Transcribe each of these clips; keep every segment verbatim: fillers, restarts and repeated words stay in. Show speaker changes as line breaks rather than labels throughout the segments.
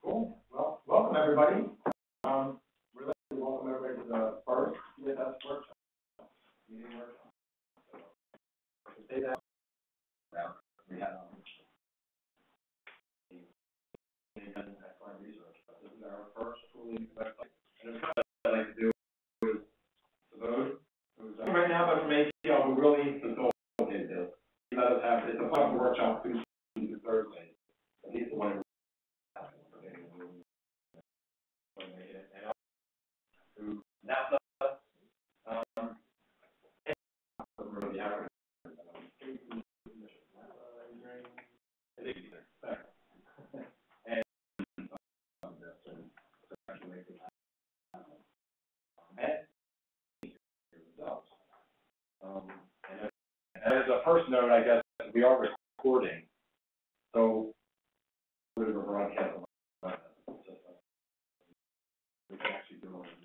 Cool. Well, welcome everybody. Um, we'd like to welcome everybody to the first C S S workshop. Meeting workshop. So, to say that, now, we have um, an excellent research, but this is our first fully website. And the kind of what I'd like to do is to those who's uh, right now, but from A T L who really facilitated this. Let us have it's a fun workshop Tuesday to Thursday. At least the one. Who now um, really have um, and as a first note, I guess we are recording, so we're going to broadcast on the system. We can actually do it.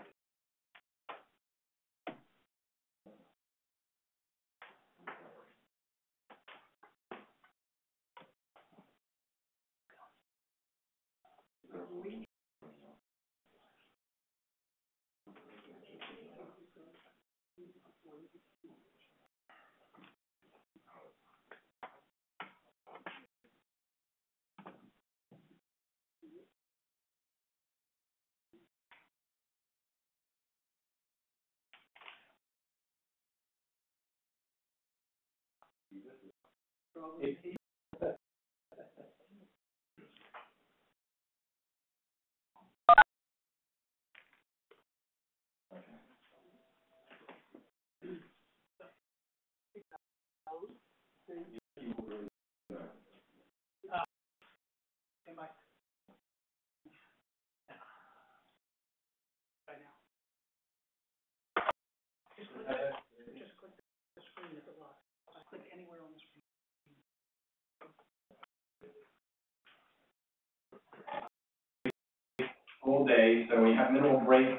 Full day, so we have minimal breaks.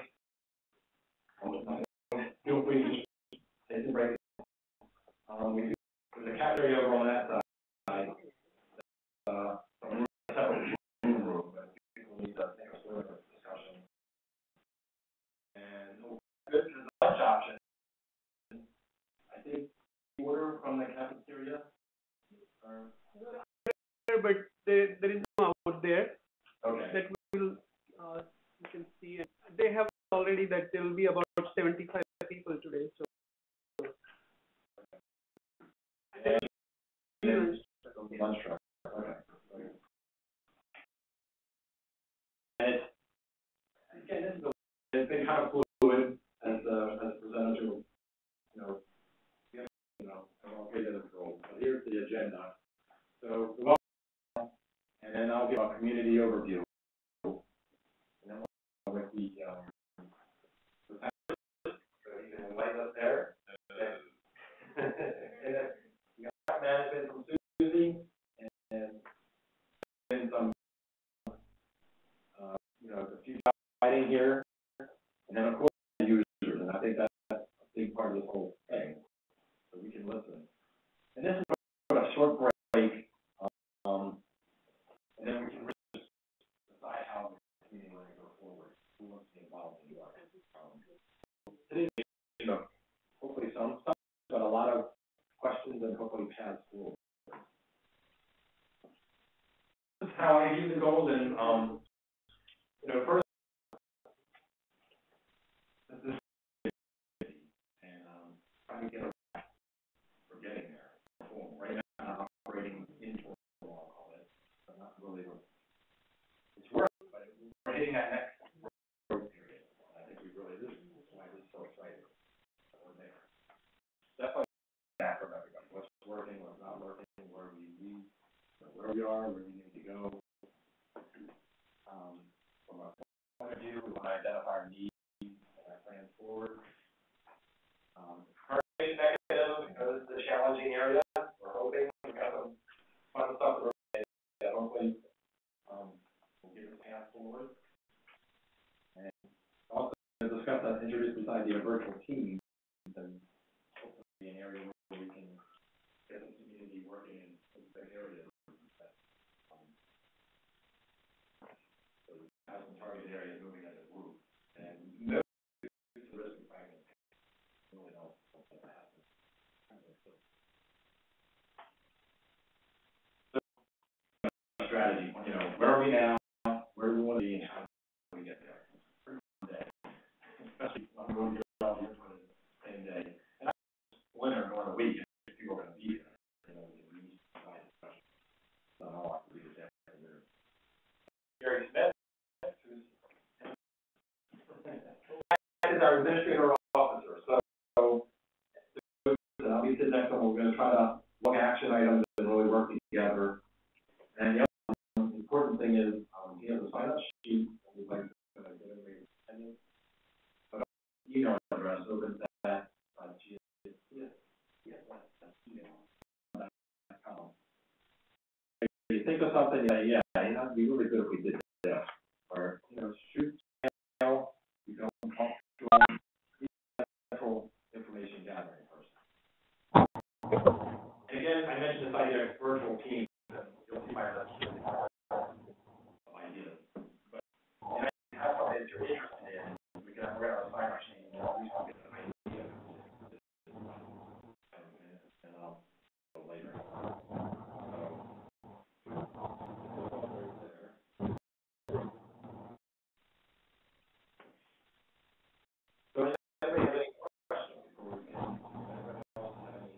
Feel free to just take a break. Um, we do there's a cafeteria over on that side. Uh, from a separate room, but people need to take a sort of discussion. And good is the lunch option. I think order from the cafeteria. Or...
But there, there is no out there.
Okay.
That will uh, you can see. They have already that there will be about seventy-five people today. So.
And then lunch truck. Okay. And it's again, this is a, it's been kind of fluid as the as the presenter, you know, you know, I won't get into the role, but here's the agenda. So the and then I'll give a community overview. And then we'll with the um, the so you can invite us there. And then we got management from Susie and, and some uh, you know, a few fighting here. And then of course the users, and I think that's a big part of this whole thing. So we can listen. And this is a short break. Um, and then we can just decide how the meeting is going to go forward. Who wants to be involved in what? Um, today, you know, hopefully some stuff, but a lot of questions and hopefully paths forward. This is how I use the goals, and um, you know, first, this is and um, trying to get a we're getting there. Right now, I'm operating into I'll call it, but not really. It's working, but we're hitting that next growth period. I think we really do. That's why we're so excited. We're there. Definitely back from everybody. What's working, what's not working, where we need, where we are, where we need to go. Um, from our point of view, we want to identify our needs and our plans forward. Um, current mechanism, because it's a challenging area. We're hoping we got some fun stuff that hopefully um, will give us a path forward. And also to discuss that, introduce this idea of virtual teams, and hopefully be an area where we can get the community working in specific areas. Um, where are we now, where do we want to be, and how do we get there? Pretty fun day, especially when we're going to get all the input in the same day. And I winter during the week, if people are going to be there, you know, we need to decide especially. So I want to leave it there. Gary Smith, who's is our administrator officer. So, so and I'll be sitting next to him. We're going to try to look action items and really work together. And the other important thing is, um, he has a sign-up sheet. We'd like to uh, get everybody attendance. But our email address, open that, uh, G S, yes, yes, that's email dot com. If you think of something, you say, yeah, you know, it'd be really good if we did this. Or, you know, shoot email, you don't talk to them, central information gathering person. And again, I mentioned this idea of virtual teams. You'll see my list ideas. But you know, have something that you're interested in. We can have a sign our sheet and at least we'll get an idea. And I'll go later. So, does anybody have any questions before we can? Anybody else have any?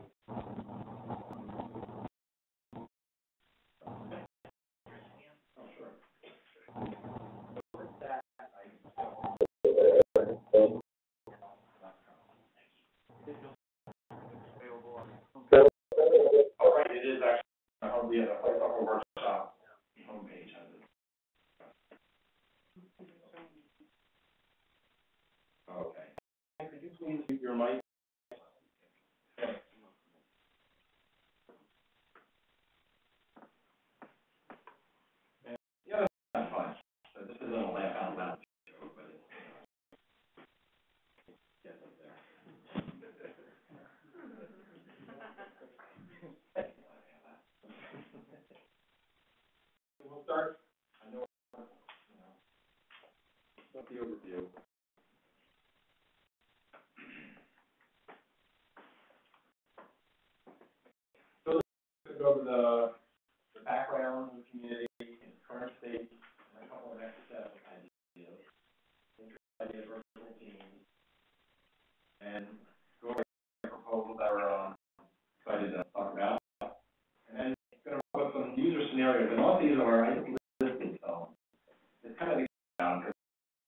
Oh, sure. So with that, I all right, it is actually on the uh, workshop homepage has it. Okay. Could you please mute your mic? Yeah, that's fine. So this isn't a laugh out loud joke, but it gets up there. We'll start. I know, you know, start the overview. So let's go over the, the background of the community, its current state, and a couple of next step ideas. Ideas for virtual teams, and go over the proposals that we're um, excited to talk about. And then going to put some user scenarios, and all these are I think listed, so it's kind of down because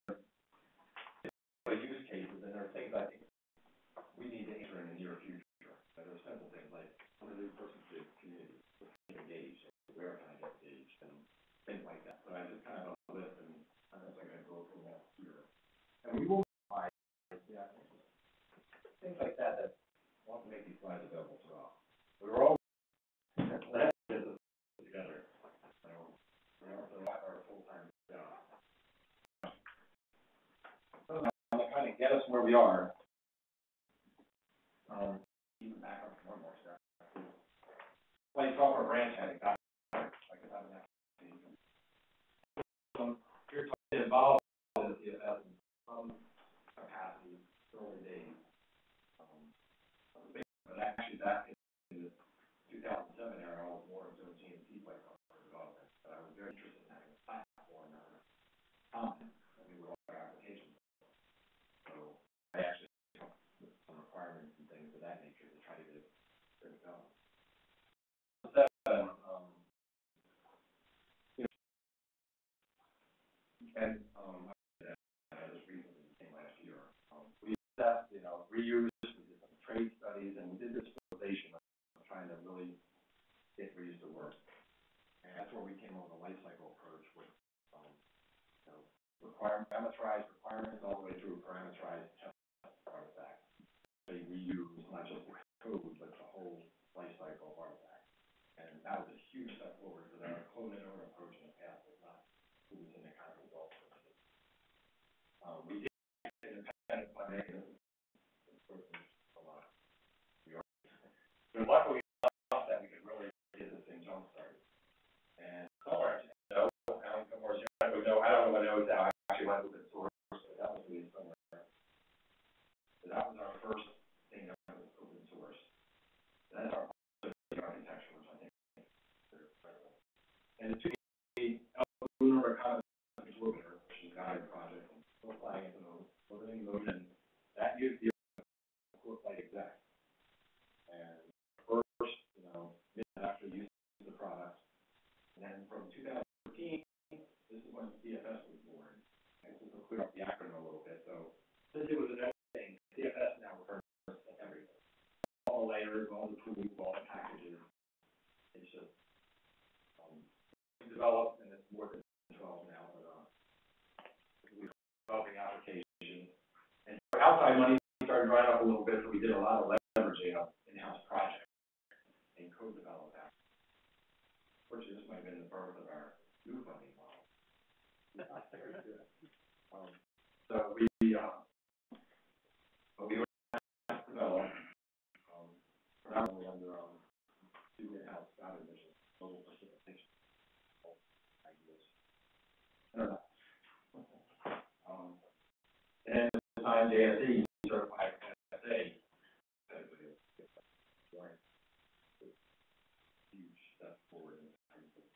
the use cases, and there are things I think we need to answer in the near future. There are simple things like what is a person's community, engaged, where can I get engaged, and things like that. So I just kind of have a list, and I'm just going to go through that here. And we will provide yeah, things like that that want to make these slides available to all. We were all let's get this together. So we also have our full-time job. So now to kind of get us where we are, um, even back up one more step. Like software branch heading back, like if I'm not um, you're talking involved in the C F S in some capacity early days. Um, but actually back in the two thousand seven era, I was more of doing G and T platform development, but I was very interested in having a platform or content that we would offer applications. So I actually came up with some requirements and things of that nature to try to get it going. Seven, um, you know, and um, I just recently came last year. Um, we assessed, you know, reuse, we did some trade studies, and we did this visualization of trying to really get reuse to work. And that's where we came up with a life cycle approach with, um, you know, requirement, parameterized requirements all the way through parameterized artifacts. They reuse not just the code, but the whole life cycle of artifacts. And that was a huge step forward because our clone-in approach in the past was not producing the kind of results that we did. Um, we did independent by making this a lot. So luckily enough that we could really get this thing jump started. And somewhere, you know, I don't know, I don't know, I don't know what it was now. I actually went open source, but that was really somewhere. So that was our first thing that was open source. That's our architecture, which I think is incredible. And the two remember kind of Orbiter, which is a guided project, and still flying at the moment, orbiting the moon, and that used the Core Flight Exec. And first, you know, it actually used the product. And then from two thousand fourteen, this is when C F S was born. And this will clear up the acronym a little bit. So since it was a known thing, C F S now refers to everything. All the layers, all the tools, all the packages. It's just um, developed, and it's more than twelve now. But uh, we're developing applications. And outside money started drying up a little bit, so we did a lot of leveraging of in-house projects and co-develop that. Fortunately, this might have been the birth of our new funding model. Not very good. Um, so we, uh, but we were developed, um, predominantly under um, two in-house scouting missions, global precipitation ideas. I don't know. Um, and at the time, J S E certified S A. Huge step forward in terms of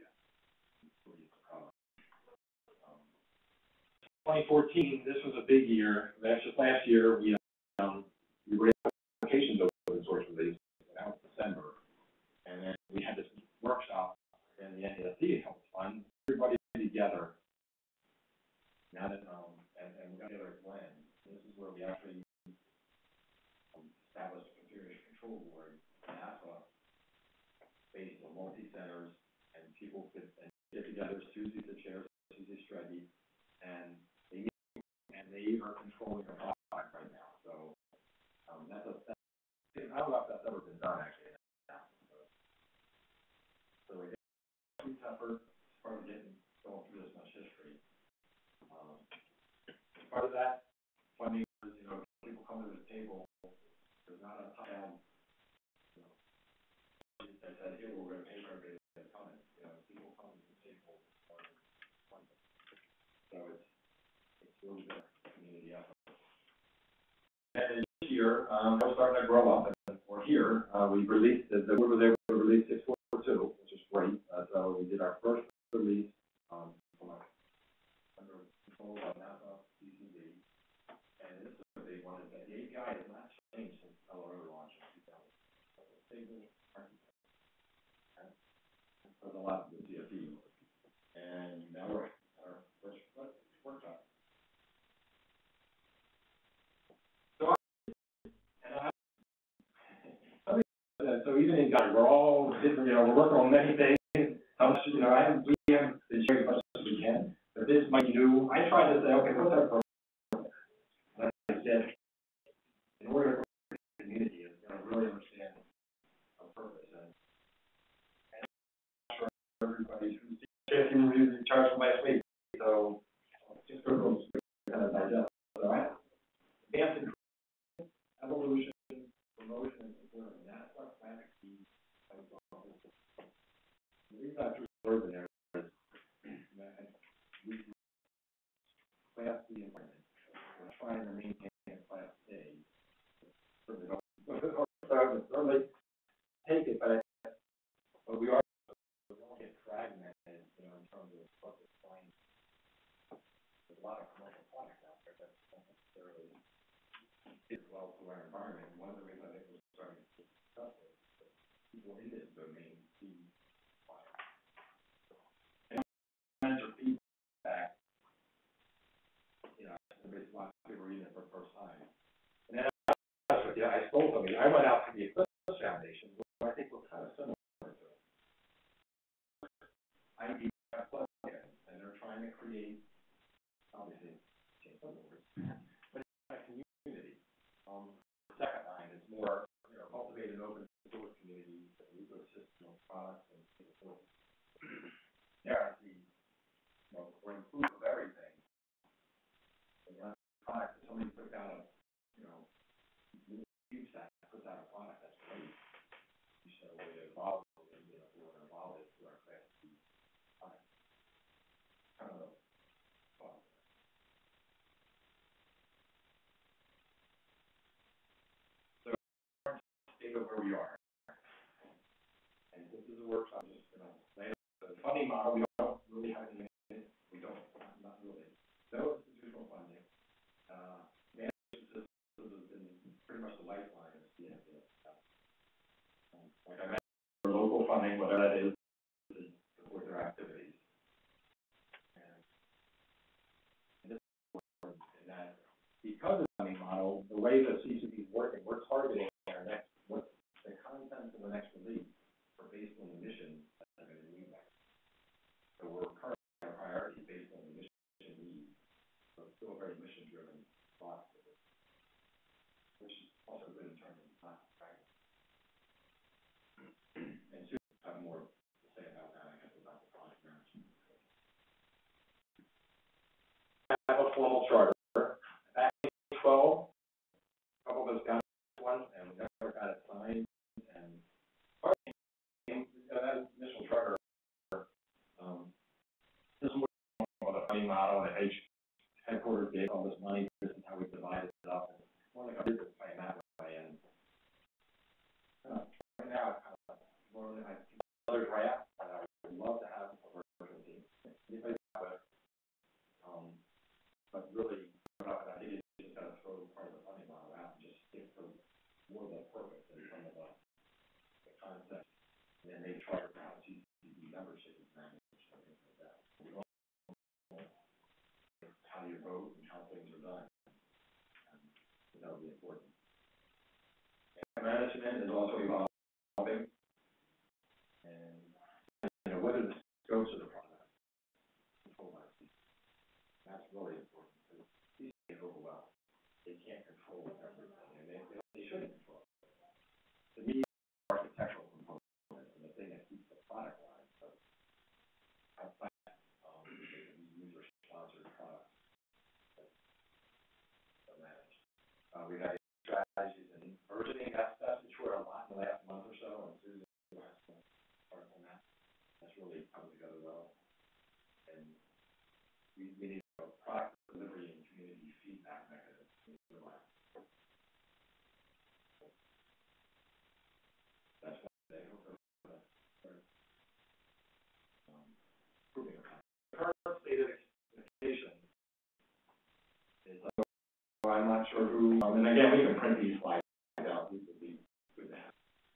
um, twenty fourteen, this was a big year. That's just last year, we um, we were applications open source release, and that was December. And then we had this workshop, and the N A S D helped fund everybody together. Now that um, and, and we got together at Glenn. This is where we actually um, established a computer control board, NASA, based on multi-centers, and people could and get together. Susie the chair, Susie Stregi, and they and they are controlling the product right now. So um, that's a that's, I don't know if that's ever been done actually. Now. So, so we get pretty tougher as far as getting going through this much history. Um, as part of that, funding is, you know, people come to the table. There's not a top-down, you know, that said, here, we're going to pay for everybody that's coming. You know, people come to the table for funding. So it's, it's really the community effort. And this year, um, we're starting to grow up, and we're here. Uh, we released, the, the, we were able to release six point four two, which is great. Uh, so we did our first release, um, under control of NASA, C C D. And this is a big one, is that the A P I has not changed since L R O launched in two thousand. So it's stable architecture. Okay? There's a lot of the C F E. And now we're at our first workshop. So, and I, so even in God, we're all different, you know, we're working on many things. How much, you know, I haven't, we haven't been sharing as much as we can. But this might be new. I tried to say, okay, what's our program? Like I said, in order for the community is going to really understand our purpose, and, and I'm sure everybody who's taking reviews in charge from last week, so just go through kind of digest. So I have advanced evolution, promotion, and support, and that's what I have to be. The reason I threw the word in there is that we class B environment. We're trying to maintain a class A. Certainly don't certainly take it, but, but we are we don't get fragmented, you know, in terms of what we're trying. There's a lot of commercial products out there that don't necessarily fit well to our environment. And one of the reasons I think we're starting to get successful is that people in this domain see and manager feedback. You know, there's a lot of people reading it for the first time. And then yeah, I stole something. I went out to the Eclipse Foundation, which I think was kind of similar to it. I D plugin, and they're trying to create, obviously, change some words, but it's a community. Um, the second line is more, you know, cultivate an open source community, an ecosystem of products and capabilities. There I see, you know, we're inclusive of everything. And not products, if somebody puts out a, you know, huge that puts out a product that's great. You said a way to evolve it, and you know, we want to evolve it to our class B product. Kind of a thought. So, state of where we are. And this is a workshop, just, you know, the funding model, we don't really have any because of the funding model, the way the C C B is working, we're targeting our next, what's the content of the next release for baseline emissions that are going to need that. So we're currently our priority based on emission needs. So it's still a very mission driven thought to it, which is also good in terms of not practice. And Sue will have more to say about that, I guess, about the project management. I have a formal charter. Back in twelve, a couple of us got one, and we never got it signed. And part of the, that initial charter, um, this is more of a funding model, and each headquarters gave all this money. This is how we divided it up. And more like a business plan that way. And uh, right now, it's kind of more than I another draft, and I would love to have a version team. Anybody have it? Um, but really, I think you just got to throw part of the funding model out and just stick to more of the purpose and some of the, the concepts. And then they try to how C C B membership is managed and things like that. We don't know how you vote and how things are done. And that would be important. And management is also evolving. And you know, what are the scopes of the product? Control by C C B. That's really important because C C B is overwhelmed. They can't control everything, and they, they, they shouldn't control it. To me, architectural components and the thing that keeps the product line. So outside that, um, these user-sponsored products that are managed. Uh, we've had strategies and versioning. That's that's matured a lot in the last month or so, and Susan has some part on that. That's really come together well, and we, we need a product delivery and community feedback mechanism. That's why they hope to start um, improving upon. The current state of expectation is like, well, I'm not sure who, um, and again, we can print these slides out. These would be good to have.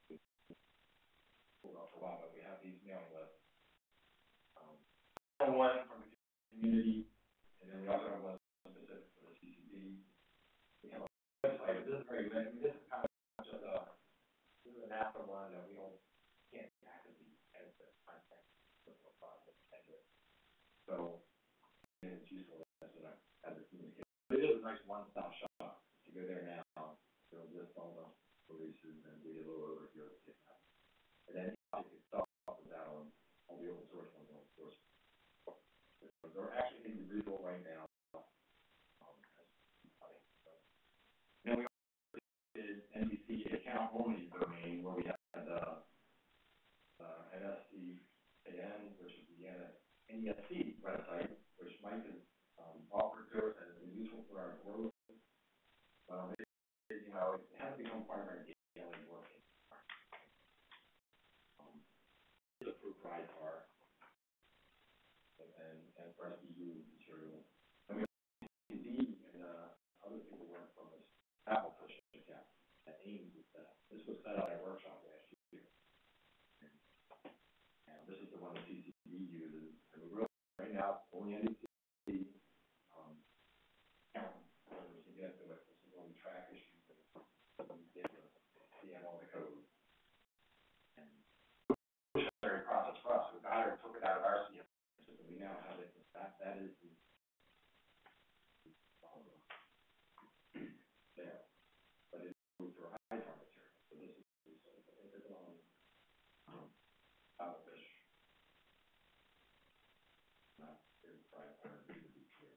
Pulled up for a while, but we have these mailing lists. Um, one from the community, and then we also have one specific for the C C B. We have a website. This is very good. I mean, this is kind of just a, this is an after one that we don't, can't actively edit the content of the project. So, and it's useful as a, as a communication. It is a nice one-stop shop. If you go there now, it'll list all the releases and give you a little overview of the GitHub. And then project itself is out on all the open source ones, open source. They're actually individual right now. Um, so. And we also did N B C account only domain where we had uh, uh, N S C A N, which is the N E S C website, which Mike has um, offered to us and has been useful for our growth. Um, it, it, you know, it has become part of our daily working. Um, it's a proprietary. And, and for us to use material. And we C D and uh, other people work from this Apple push account that AIMS is set up. This was set up at a workshop last year. And, and this is the one that C C B uses. And we really, right now, only N B C um, account where we can get to it. This is when we track issues and we get to see all the code. And it's a very process for us. We got it, took it out of our C M. We now have it. That that is the there, but it's moved for high tar material. So this is it's on um, top of fish. Not very bright or to be clear.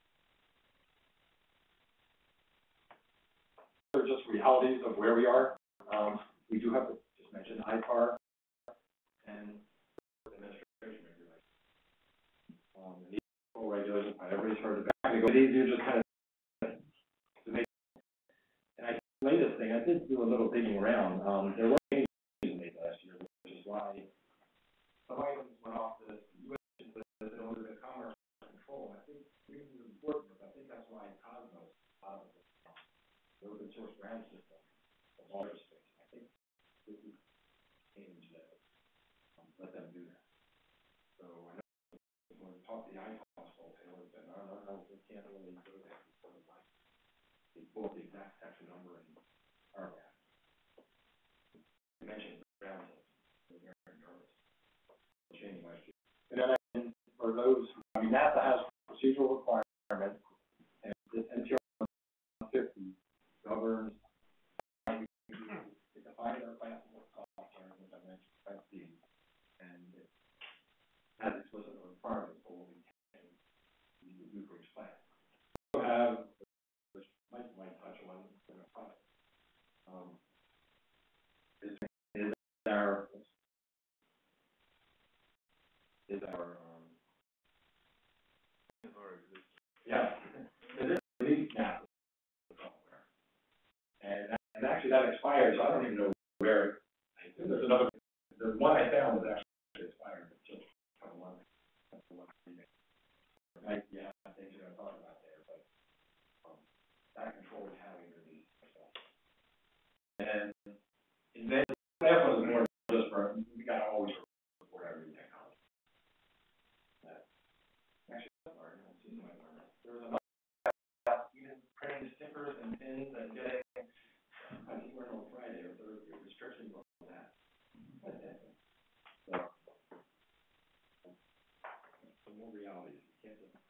They're just realities of where we are. Um, we do have to just mention I T A R and administration regulation. Um, the full regulations, everybody's heard about it. These are just kind of to make, and I play this thing. I did do a little digging around. Um, there were changes made last year, which is why some items went off the U S list in order to commerce control. I think the reason it's important is I think that's why Cosmos out of the, the open source brand system, the larger space. I think this is change that um, let them do that. So I know when we talk to the I T A R folks, they always say, no, no, no, we can't really do that. pull up the exact section number and R G A S. You mentioned ground systems, they're very nervous. Changing last year. And then for those, I mean, NASA has procedural requirements, and this N T R one fifty governs it's defining our classical software, which I mentioned, Type C, and it has explicit requirements for what we can do for each class. We have, which Mike might touch on in a product, um, is, is our is our um, yeah, it is released now software, and that, and actually that expires. So I don't even know where. I think there's another. The one I found was actually expired, but just a couple months. Like, yeah, things you're going to talk about there, but um, that control is having released ourselves. And in that that was more just for we got to always support every technology. That, actually, I learned. I see my learning. There was a lot about even printing stickers and pins and getting. I think we're on Friday or Thursday restrictions on that. So, some more realities. You can't just.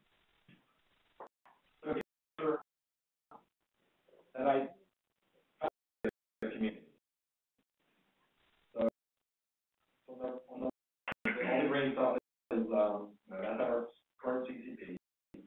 So here, that I the community. So, so the, on the, the only brain stuff is um, that's our current C C P,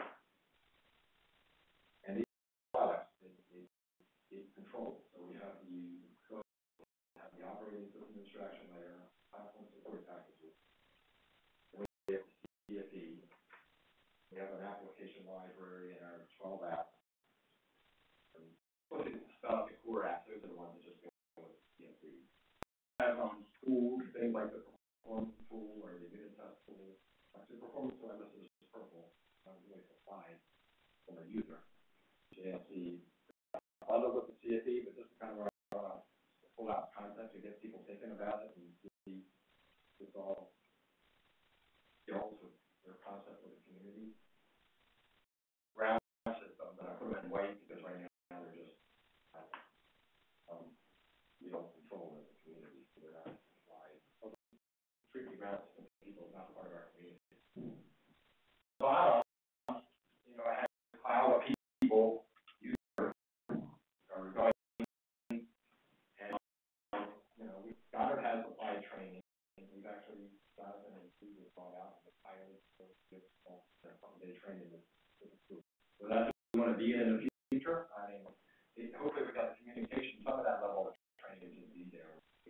and these products is, is, is controlled. So we have the have the operating system abstraction layer, platform support packages. We have the C F E. We have an application library and our twelve apps. And look at stuff, the core apps, those are the ones that just go with C F E. We have um, tools, things like the performance tool or the unit test tool. Like the performance tool I listed is purple, not really supplied from a user. J S E, other with the C F E, but this is kind of our uh, pull out concept to get people thinking about it and see it's all skills with their concept of the community. Ground systems, and I put them in white because right now they're just um, we don't control as a community, so they're not applied. Treat the ground system people is not part of our community. So I don't, you know, I have a cloud of people users are going, and you know, we Goddard has applied training, and we've actually got it and we brought out the pilot for a couple day training. So that's what we want to be in in the future. I mean, it, hopefully we got the communication, some of that level of training can be there.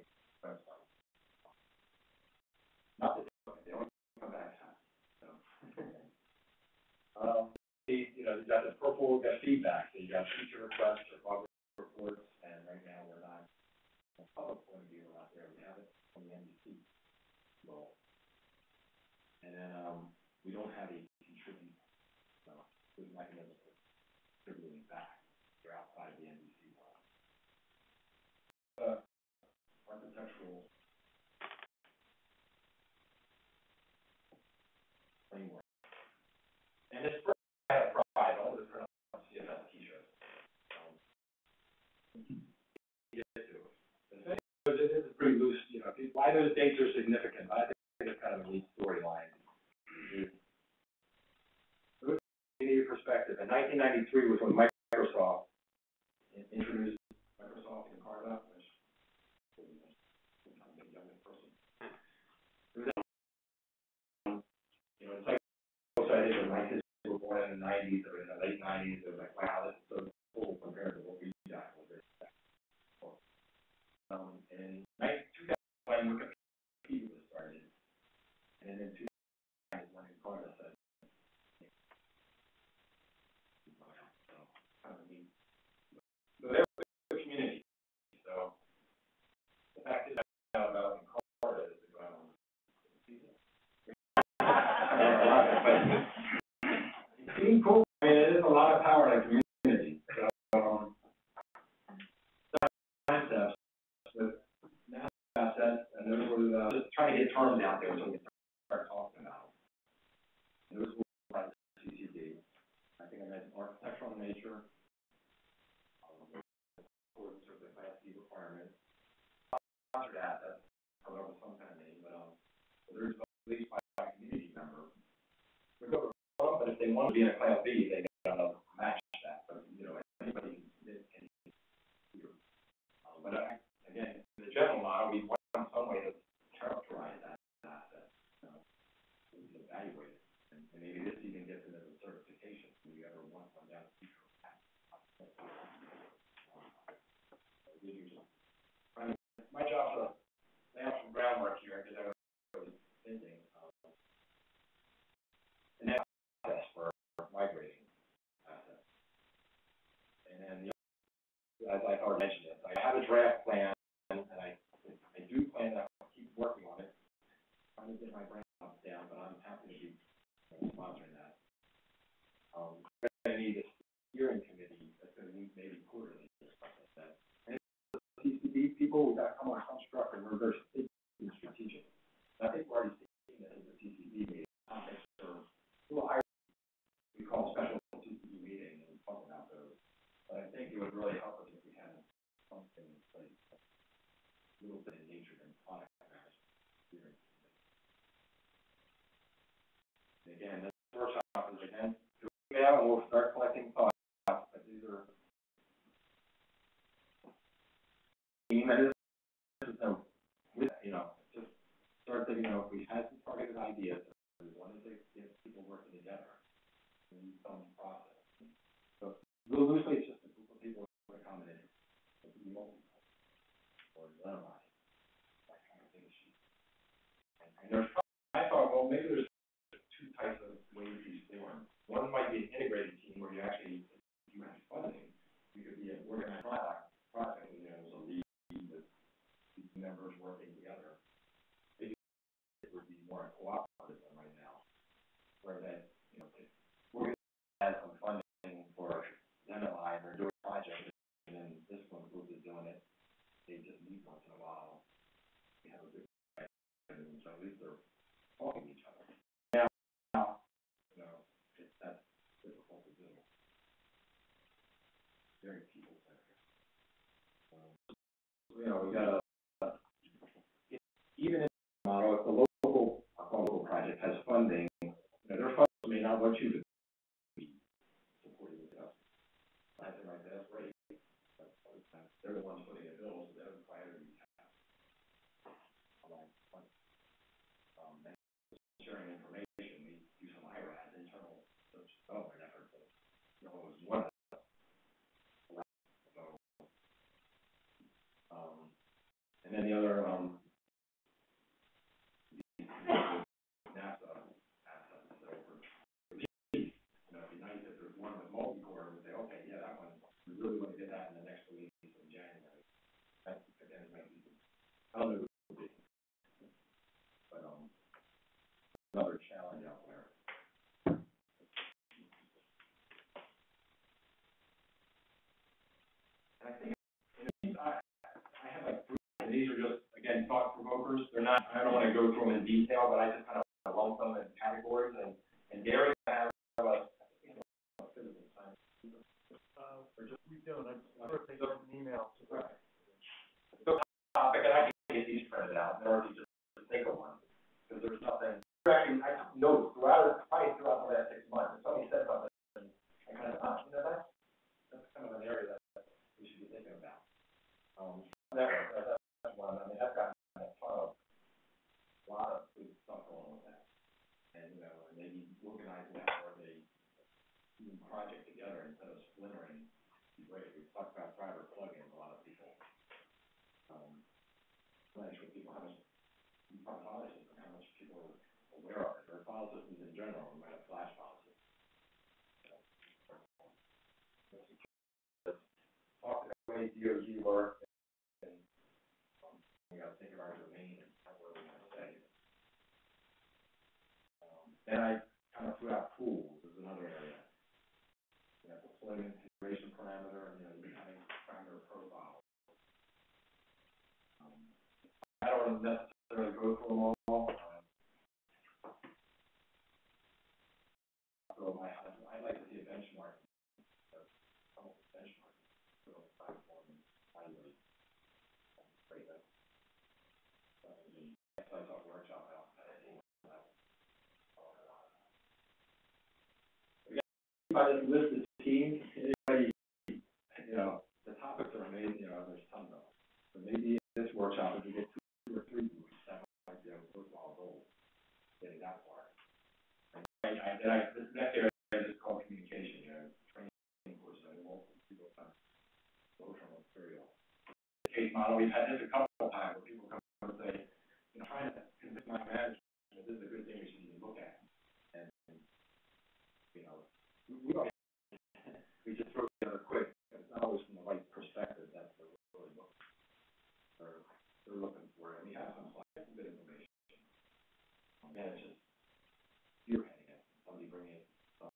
Not that they don't come back time. So. um, you know, you got the purple, you got feedback, so you got feature requests or bug reports, and right now we're not, from a public point of view, we're not there. We have it from the N B C role. And then um, we don't have a contribute. No. Good mechanism for contributing back. You're outside the N B C world. Uh, architectural framework. And it's first I had a pride, all this print on C F S t-shirts. Um, get to it. The thing is, it is pretty loose, you know, why those dates are significant, but I think it's kind of a neat storyline. Perspective. In nineteen ninety-three was when Microsoft introduced Microsoft Encarta, which I'm a young person. You know, it's like excited when my kids were born in the nineties or in the late nineties. They're like, wow, this is so cool compared to what we got. Um, and in two thousand, Wikipedia was started, and in two thousand, when Encarta said. So they're the community. So the fact is about Encarta is to go out on the season. It's being cool. I mean, it is a lot of power in the community. So, um, concepts with NASA assets, and those were uh, just trying to get terms out there so we can start talking about them. Those were like C C D. I think I mentioned architectural nature. sponsored assets, come up with some kind of name, but, um, there's at least by a community member. We're going to, but if they want to be in a class B, they gotta match that, but, you know, anybody can submit anything here. Uh, but I, again, the general model, we want some way to characterize that asset, you know, we can evaluate it, and, and maybe this even gets into the certification, if you ever want one down the future. My job to lay out some groundwork here, because I was thinking, um, an process for migrating assets. And then, the, as I already mentioned it, I have a draft plan, and I, I do plan to keep working on it, trying to get my brain down, but I'm happy to be sponsoring that. Um, I need a steering committee that's going to meet maybe quarterly or something like that. And C C D people, we got to come on construct, and we're very strategic. And I think we're already seeing that in the C C D meeting. Topics are a little higher. We call special C C D meeting and talk about those. But I think it would really help us if we had something in place, a little bit in nature and product management. And again, this workshop is again, email, and we'll start collecting thoughts. But these are emails. You know, just start thinking, you know, if we had some targeted ideas, we wanted to get people working together, we need some process. So, real loosely, it's just a group of people with a common interest. It could be multiple, or none of us, that kind of thing. And, and there's, I thought, well, maybe there's two types of ways these form. One might be an integrated team where you actually, if you have funding, you could be an organized product, project, you know, there's a lead with members working together. Maybe it would be more cooperative than right now, where that, you know, if we're going to add some funding for M L I, they're doing a project, and then this one group is doing it, they just meet once in a while. We have a good and so at least they're talking to each other. Now, you know, it, that's difficult to do. Very people-centered. Um, you know, we got a even in the model, if the local, a local project has funding, you know, their funds may not want you to be supporting the us. I think like that's great. But they're the ones putting the bills, so they're required to be taxed. Um, sharing information, we do some I R A D, internal development efforts, but you know, it was one of them. So, um, and then the other, um, NASA assets that over, you know, it'd be nice if there's one with multi-core and say, okay, yeah, that one, we really want to get that in the next release in January. That, again, might be, I don't know who it will be, but, um, another challenge out there. And I think, you know, I, I have like, and these are just, again, thought provokers. They're not, I don't want to go through them in detail, but I just kind of lump them in categories. And, and Gary, I have like, you know, citizen science. Uh, or just, we don't, I, I wrote an email. Right. So, topic, and I can get these printed out, or if you just think of one, because there's nothing. Actually, I took notes throughout, probably throughout the last six months. If somebody said something, I kind of thought, you know, that's, that's kind of an area that we should be thinking about. Um, that, that, that's one. I mean, I've gotten a ton of, a lot of good stuff going on with that. And, you know, and maybe organizing that where they do a project together instead of splintering. Great. We've talked about driver plugins, a lot of people. Um, I'm not sure people how much, file system, how much people are aware of it, or file systems in general, we might have flash file systems. Talk about the way D O G work, and um, we got to think of our domain and where we want to say it. Um, then I kind of threw out tools as another area. You know, deployment configuration parameter, and you know, you kind of parameter profile. Um, I don't necessarily go through them all. Um, so my, I'd like to see a benchmark. Benchmark. So platform and evaluate. Great. getting that far. And I, and I, this next area is called communication, you know, training courses, I mean, multiple people come, go from material. The case model, we've had this a couple of times where people come and say, you know, trying to convince my management that this is a good thing we should even look at. And, and you know, we, we always, we just throw it together quick, and it's not always from the right perspective that they're really looking for. They're looking for, and we have some slides, some good information. And it's just, you're heading it, somebody bringing it, some,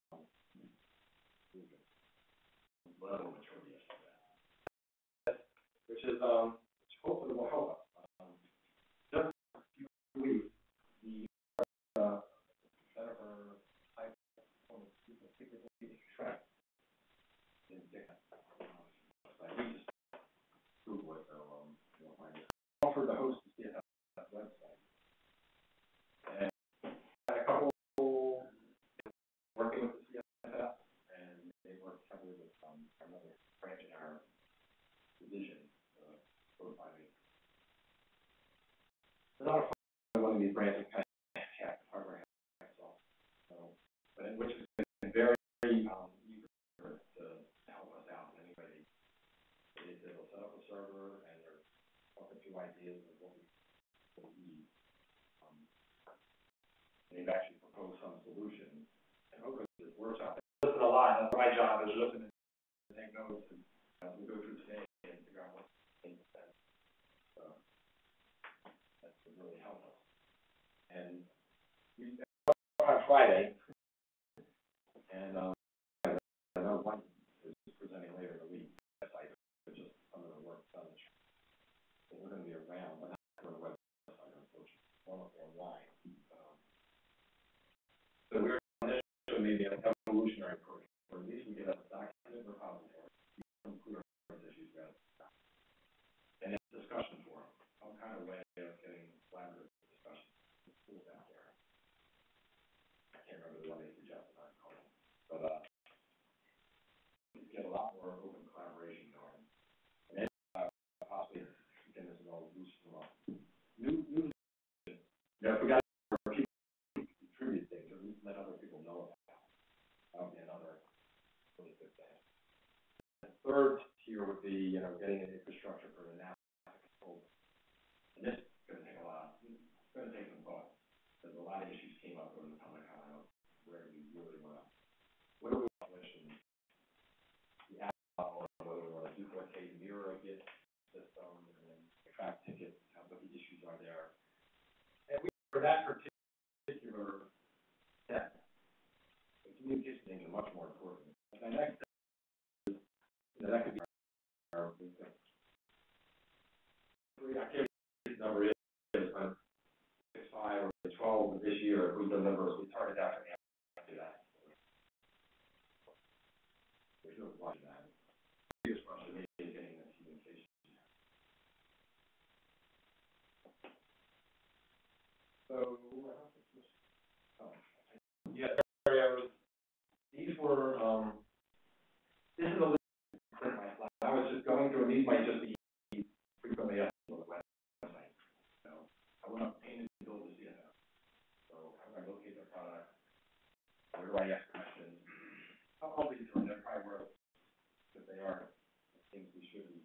level of maturity or something. Which is, um, which hopefully will help us. Um, just a few weeks, the, uh, Center for High Performance People track in different, um, like we just Google it, so, um, you'll find it. Offer the host to see it on that website. And had a couple working with the C S F, and they work heavily with, um, another branch in our division, uh, profiling. It's not a fun one of these branches kind of hack hardware hacks off. So, but in which has been very, um, eager to help us out in any way. They, they'll set up a server and they're talking through ideas of what we, what we need. Um, and they've actually proposed some solutions. And hopefully this works out. Listen a lot. That's my job, is listen and take notes, and as we go through today and figure out what makes sense. So that would really help us. And we on Friday, and um, I know one is presenting later in the week. That's like just some of the work done. So we're going to be around, but not on the website, unfortunately. One of them online. Um, so we're initially maybe an evolutionary approach, or at least we get a documented repository. Include our issues, guys. And it's a discussion forum, some kind of way of getting collaborative discussion with schools out there. I can't remember the one they suggested on calling, but uh, we get a lot more open collaboration going. And then uh, possibly, again, this is all loose from us. New, new, you know, if we got people contribute things, or at least let other people know about it. That would be another really good thing. The third tier would be, you know, getting an infrastructure for the NASA control. And this is going to take a lot. It's going to take some thought. There's a lot of issues came up over the public comment where we really want to, what do we want to listen? The app, or whether we want to duplicate, mirror a Git system, and then track tickets, how what the issues are there. And we, for that particular step, the communication things are much more important. And the next step is, you know, that could be our, I can't remember what the number is, but six, five, or twelve this year, if we deliver, we target after after that. There's no question that. The biggest question is getting that communication. So, oh, yeah, sorry, I was, these were, um, this is a little bit my slide. I was just going through, and these might just be frequently asked on the website. So, I went up painted and build the C S F. So, how do I locate their product? Where do I ask questions? How all these are, they're probably worth, because they are things we should be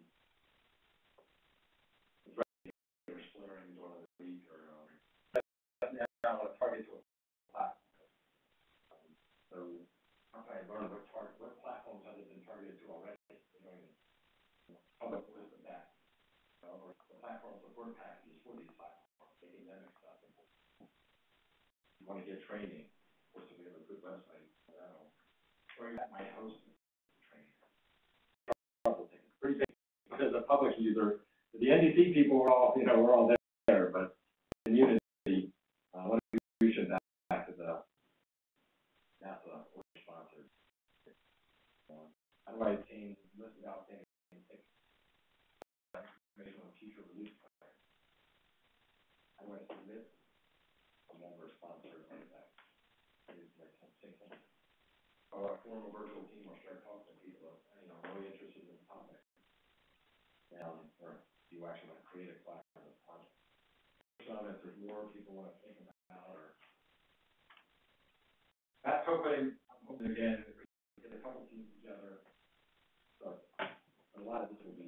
addressing, or splintering during the week, or, um, now a target to a platform. Um, so, how can I learn what target, what platforms have they been targeted to already? You know, public list of that. You know, or the platform support packages for these platforms, making them accessible. You want to get training, of course, if we have a good website, I don't know, or you might host training. It's pretty big because the public user, the N D C people were all, you know, we're all there, but the community, uh, what do we should back, back to the NASA sponsored. Uh, how do I obtain list of outstanding information on future release plans? How do I submit a member sponsored artifact? Or I form a virtual team or start talking to people, you know, really interested in the topic. Um, or do you actually want to create a class on this project? So if there's more people want to think about, or hoping, I'm hoping again, if we can get a couple teams together, so, a lot of this will be